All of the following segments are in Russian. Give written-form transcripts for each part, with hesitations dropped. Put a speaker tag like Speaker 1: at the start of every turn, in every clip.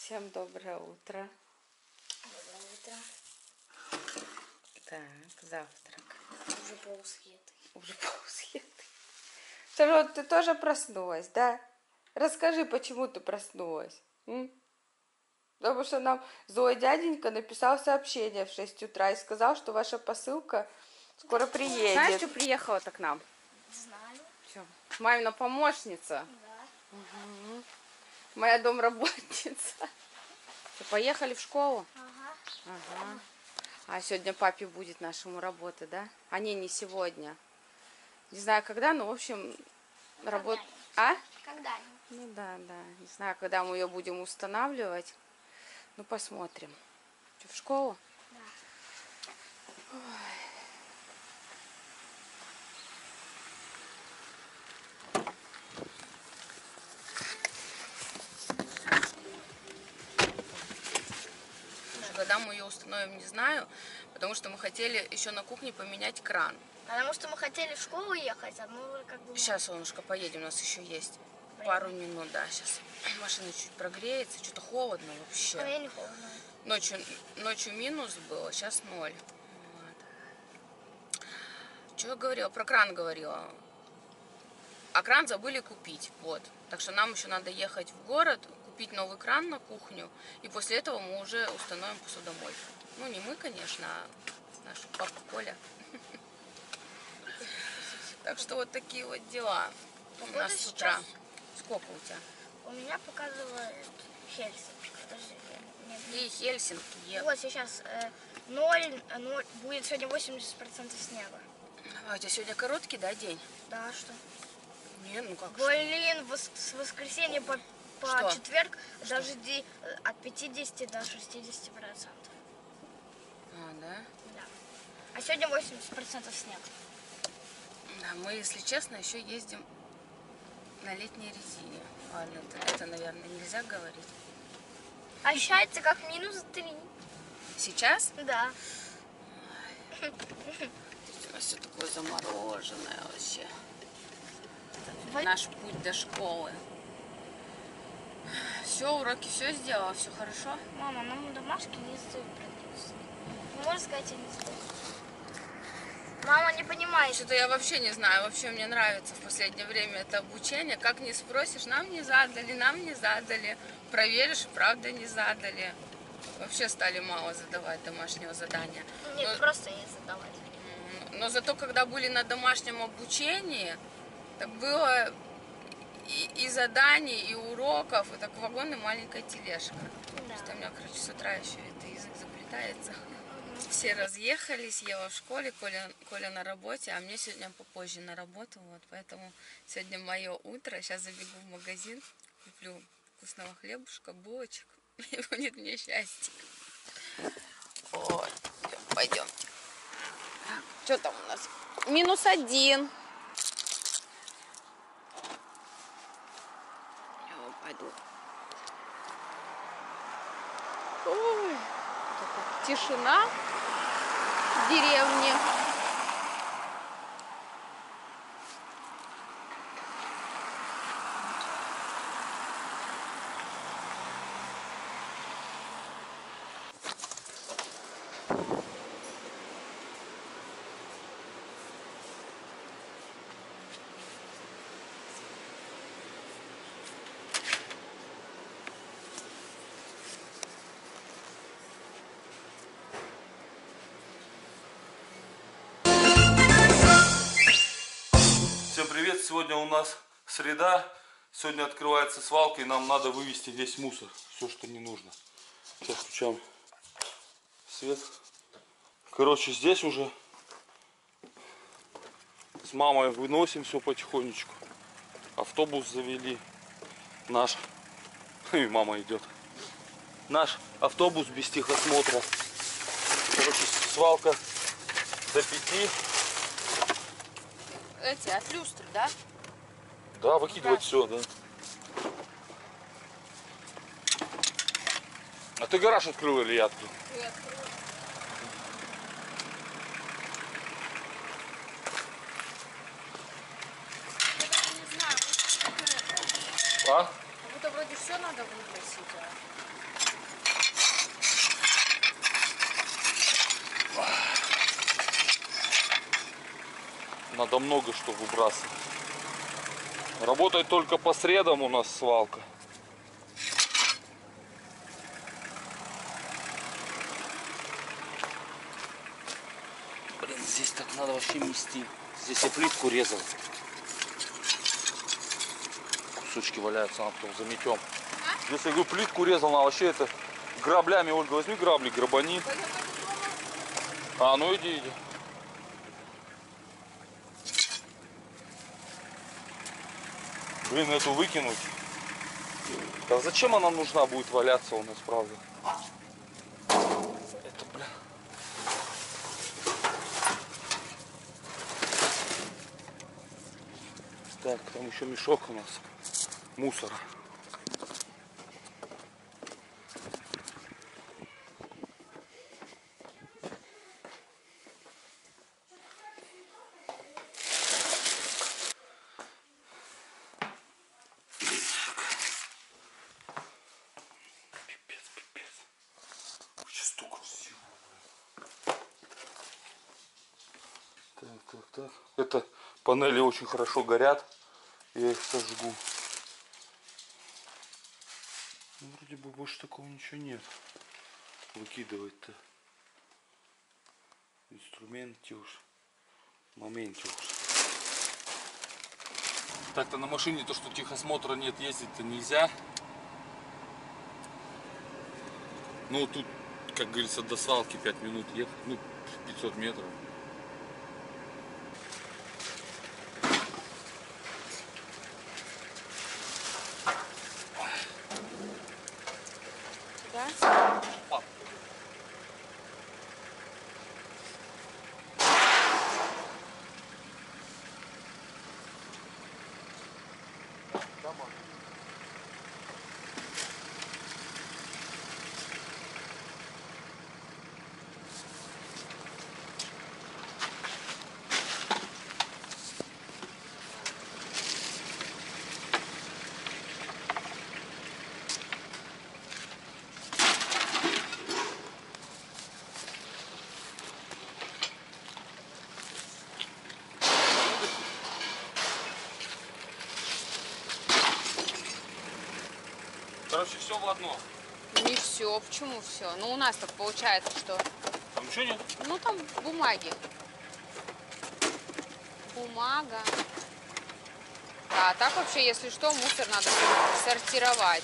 Speaker 1: Всем доброе утро.
Speaker 2: Доброе утро.
Speaker 1: Так, завтрак.
Speaker 2: Уже полусъедый.
Speaker 1: Уже полусъедый. Шарлот, ты тоже проснулась, да? Расскажи, почему ты проснулась? Потому что нам злой дяденька написал сообщение в 6 утра и сказал, что ваша посылка скоро приедет. Знаешь, что приехала-то к нам?
Speaker 2: Знаю.
Speaker 1: Что? Мамина помощница.
Speaker 2: Да.
Speaker 1: Угу. Моя домработница. Что, поехали в школу?
Speaker 2: Ага.
Speaker 1: Ага. А сегодня папе будет нашему работы, да? А не сегодня. Не знаю когда, но в общем работа. А?
Speaker 2: Когда-нибудь.
Speaker 1: Ну да. Не знаю, когда мы ее будем устанавливать. Ну посмотрим. Что, в школу?
Speaker 2: Да.
Speaker 1: Ой. Когда мы ее установим, не знаю, потому что мы хотели еще на кухне поменять кран.
Speaker 2: Потому что мы хотели в школу ехать, а мы как бы...
Speaker 1: Сейчас, солнышко, поедем, у нас еще есть пару минут, да, сейчас машина чуть прогреется, что-то холодно вообще.
Speaker 2: А я не холодно.
Speaker 1: Ночью минус было, сейчас 0. Вот. Что я говорила? Про кран говорила. А кран забыли купить, вот. Так что нам еще надо ехать в город, купить новый кран на кухню, и после этого мы уже установим посудомойку. Ну, не мы, конечно, а наш папа Коля. Так что вот такие вот дела у нас с утра. Сколько у тебя?
Speaker 2: У меня показывает Хельсинки.
Speaker 1: И Хельсинки.
Speaker 2: Вот сейчас 0, будет сегодня 80% снега.
Speaker 1: А у тебя сегодня короткий, да, день?
Speaker 2: Да, что?
Speaker 1: Не, ну как
Speaker 2: Блин, с воскресенья по четверг дожди от 50 до 60%.
Speaker 1: А, да?
Speaker 2: Да. А сегодня 80% снег.
Speaker 1: Да, мы, если честно, еще ездим на летней резине. Ладно, это, наверное, нельзя говорить.
Speaker 2: Ощущается как -3.
Speaker 1: Сейчас?
Speaker 2: Да.
Speaker 1: Здесь у нас все такое замороженное вообще. Наш путь до школы. Все, уроки все сделала, все хорошо?
Speaker 2: Мама, нам домашки не стоит практически. Не можешь сказать, я не стою. Мама не понимает.
Speaker 1: Что-то я вообще не знаю. Вообще мне нравится в последнее время это обучение. Как не спросишь, нам не задали. Проверишь, правда не задали. Вообще стали мало задавать домашнего задания.
Speaker 2: Нет, просто не задавать.
Speaker 1: Но зато, когда были на домашнем обучении, так было и заданий, и уроков, и так вагон и маленькая тележка.
Speaker 2: Да.
Speaker 1: Что у меня, короче, с утра еще это язык заплетается. Все разъехались, Ева в школе, Коля на работе, а мне сегодня попозже на работу, вот, поэтому сегодня мое утро. Сейчас забегу в магазин, куплю вкусного хлебушка, булочек, и будет мне счастье. Вот, пойдемте. Что там у нас? -1. Пойду. Ой, тишина в деревне.
Speaker 3: Всем привет! Сегодня у нас среда. Сегодня открывается свалка и нам надо вывести весь мусор. Все, что не нужно. Сейчас включаем свет. Короче, здесь уже с мамой выносим все потихонечку. Автобус завели. Наш. И мама идет. Наш автобус без техосмотра. Короче, свалка до 5.
Speaker 1: Эти от люстры, да?
Speaker 3: Да, выкидывать все, да. А ты гараж открыл или я открыл?
Speaker 1: Я открыла. Я не знаю,
Speaker 3: А?
Speaker 1: как будто вроде все надо выбросить.
Speaker 3: Надо много что выбрасывать. Работает только по средам у нас свалка. Блин, здесь так надо вообще мести. Здесь я плитку резал. Кусочки валяются, надо потом заметем. Если я говорю, плитку резал, надо вообще это граблями. Ольга, возьми грабли, грабани. А, ну иди. Блин, эту выкинуть. Да зачем она нужна будет валяться у нас, правда? Это, бля. Так, там еще мешок у нас. Мусора. Так. Это панели очень хорошо горят. Я их сожгу. Ну, вроде бы больше такого ничего нет. Выкидывать-то. Инструменты уж. Моменте уж. Так-то на машине то, что техосмотра нет, ездить-то нельзя. Ну тут, как говорится, до свалки 5 минут ехать. Ну, 500 метров.
Speaker 2: Да?
Speaker 3: Короче, все в одно.
Speaker 1: Не все, почему все? Ну у нас так получается, что...
Speaker 3: Там ничего нет?
Speaker 1: Ну там бумаги. Бумага. Да, а так вообще, если что, мусор надо сортировать.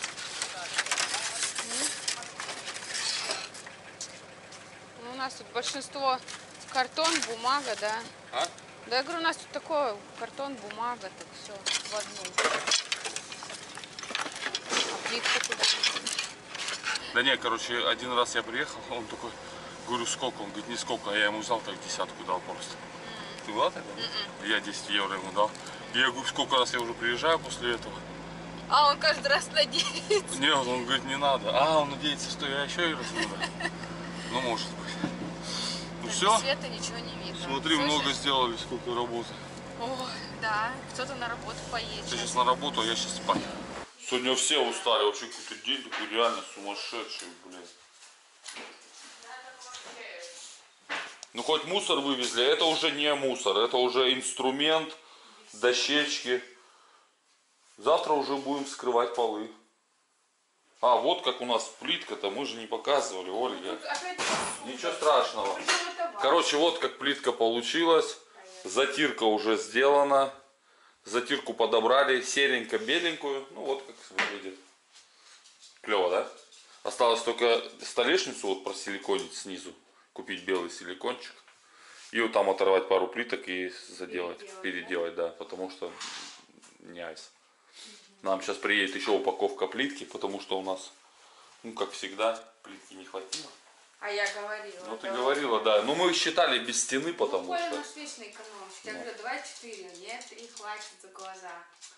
Speaker 1: Ну, у нас тут большинство картон, бумага, да.
Speaker 3: А?
Speaker 1: Да, я говорю, у нас тут такое картон, бумага, так все в одну. А плитку куда?
Speaker 3: Да не, короче, один раз я приехал, он такой, говорю, сколько? Он говорит, не сколько, а я ему взял так десятку дал просто. Ты была тогда? Я 10 евро ему дал. И я говорю, сколько раз я уже приезжаю после этого?
Speaker 1: А он каждый раз надеется.
Speaker 3: Нет, он говорит, не надо. А, он надеется, что я еще и размерю. Ну, может быть. Ну все.
Speaker 1: Света ничего не видно.
Speaker 3: Смотри,
Speaker 1: Слышишь?
Speaker 3: много сделали, сколько работы.
Speaker 1: Ой, да, кто-то на работу поедет.
Speaker 3: Ты сейчас на работу, а я сейчас спать. Сегодня все устали, вообще какой-то день такой реально сумасшедший, блин. Ну хоть мусор вывезли, это уже не мусор, это уже инструмент, дощечки. Завтра уже будем вскрывать полы. А, вот как у нас плитка-то, мы же не показывали, Ольга. Ничего страшного. Короче, вот как плитка получилась. Затирка уже сделана. Затирку подобрали, серенько-беленькую. Ну вот как выглядит. Клево, да? Осталось только столешницу вот просиликонить снизу. Купить белый силикончик. И вот там оторвать пару плиток и заделать. Переделать, да. Потому что не айс. Нам сейчас приедет еще упаковка плитки, потому что у нас, ну как всегда, плитки не хватило.
Speaker 1: А я говорила.
Speaker 3: Ну ты говорила, да. Но мы считали без стены, потому
Speaker 1: Коля
Speaker 3: что...
Speaker 1: наш вечно экономщик. Я говорю, давай 4. Нет, 3 хватит за глаза.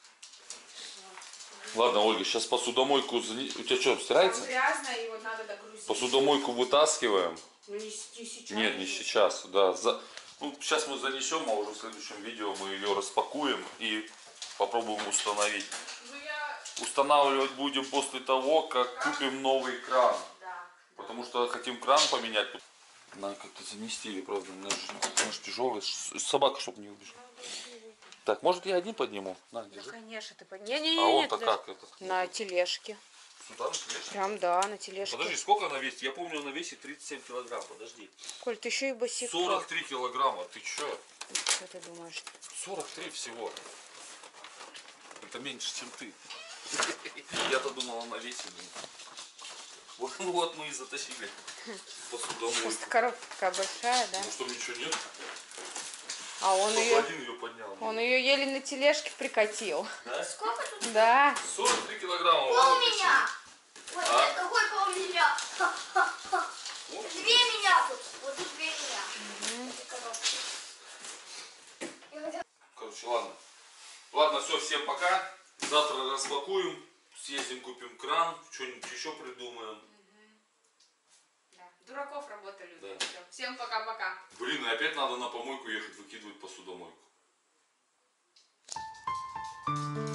Speaker 3: Ладно, Ольга, сейчас посудомойку... У тебя что, стирается?
Speaker 1: Там грязно, и вот надо догрузить.
Speaker 3: Посудомойку вытаскиваем.
Speaker 1: Ну не сейчас.
Speaker 3: Нет, не сейчас, да. Ну, сейчас мы занесем, а уже в следующем видео мы ее распакуем и попробуем установить. Устанавливать будем после того, как купим новый кран.
Speaker 1: Да.
Speaker 3: Потому что хотим кран поменять. Надо как-то занести или правда, она же тяжелая. Собака, чтобы не убежала. Так, может я один подниму? На,
Speaker 4: Да,
Speaker 3: держи.
Speaker 4: конечно, ты не-не-не.
Speaker 3: А он-то как это?
Speaker 4: На тележке.
Speaker 3: Сюда на тележке?
Speaker 4: Прям, да, на тележке.
Speaker 3: Подожди, сколько она весит? Я помню, она весит 37 килограмм. Подожди.
Speaker 4: Коль, ты еще и босиком.
Speaker 3: 43 килограмма. Ты чё?
Speaker 4: Что ты думаешь?
Speaker 3: 43 всего. Это меньше, чем ты. Я-то думал, она весит. Вот мы и затащили посудомойку.
Speaker 4: Просто коробка такая большая, да?
Speaker 3: Ну что, ничего нет?
Speaker 4: А он
Speaker 3: Только
Speaker 4: ее,
Speaker 3: один ее поднял.
Speaker 4: он ее еле на тележке прикатил.
Speaker 3: Да?
Speaker 2: Сколько тут?
Speaker 4: Да.
Speaker 3: 43 килограмма.
Speaker 2: Пол меня. Ой,
Speaker 3: А?
Speaker 2: нет, какой пол меня?
Speaker 3: Вот.
Speaker 2: Две меня тут. Вот тут две меня. Эти коробки. Я хотела-
Speaker 3: Короче, ладно. Ладно, все, всем пока. Завтра распакуем, съездим, купим кран, что-нибудь еще придумаем.
Speaker 4: Дураков работа любит.
Speaker 3: Да.
Speaker 4: Всё. Всем пока-пока.
Speaker 3: Блин, и опять надо на помойку ехать, выкидывать посудомойку.